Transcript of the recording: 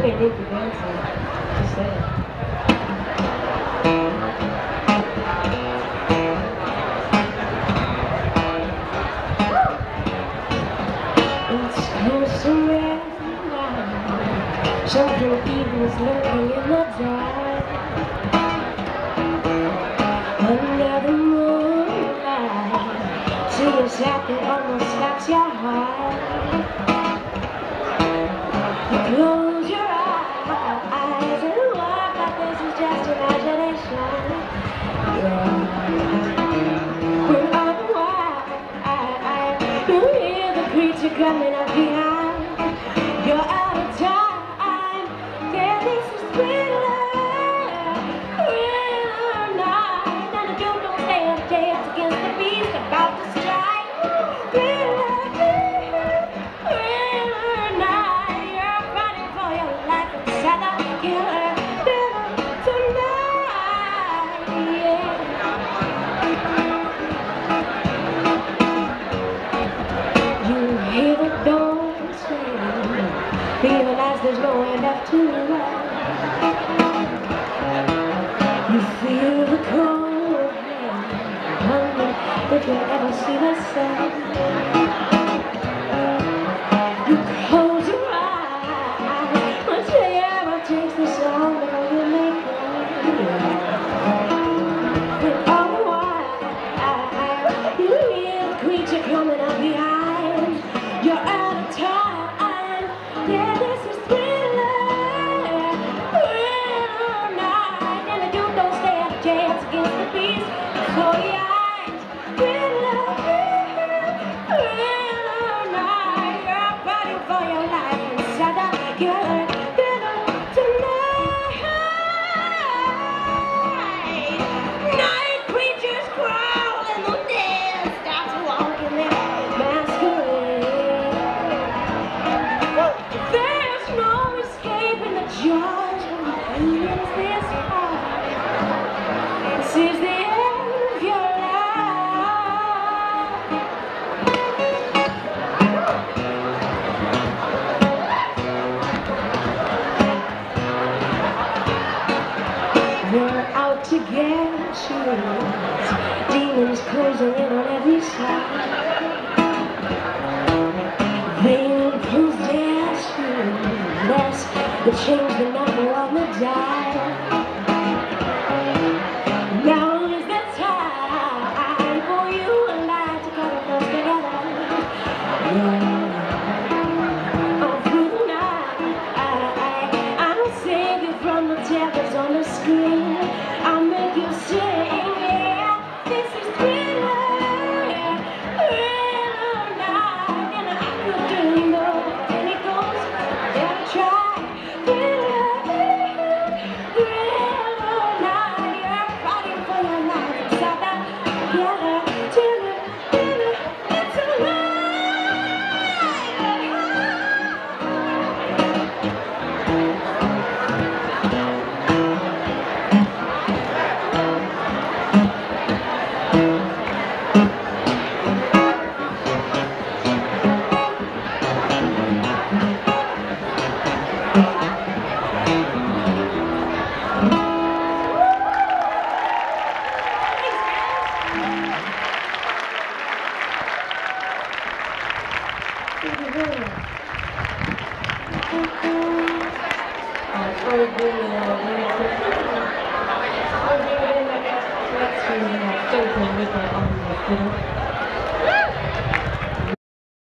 ain't good for dancing. Just saying. It's close to midnight. Something evil's lurking in the dark. Under the moonlight, see a sight that almost stops your heart. You close your eyes and walk like this is just imagination. Yeah. When otherwise you hear the creature coming up behind. You're out of time. Yeah, this is thriller, thriller night. And you don't stand a chance against the beast about to strike. Thriller, thriller night. You're fighting for your life inside the killer tonight. Yeah. You hear the door slam. Realize there's no end up to run. You feel the cold hand, wonder if you'll ever see the sun. You close your eyes, whatever takes the song before you make it. And all the while, you hear the creature coming up behind. You're out of time. Yeah, this is thriller, thriller night. And you don't stand a chance against the beast before your eyes. Thriller, thriller night. You're fighting for your life inside the killer tonight. Night creatures crawl and the dead starts walking their masquerade. There's no escaping the jaws when the pain is this hard. This is the end of your life. You're out to get you. Demons closing in on every side. They will dance you. Yes, they change the number on the dial. Now is the time for you and I to come close together. Yeah. All through the night, I'll save you from the devils on the screen. I'll make you sing. Yeah, this is thriller, thriller night, and I could do more. And it goes, gotta try. Thriller, thriller night. You're fighting for your life inside that killer, thriller, thriller, it's alive. Thank you.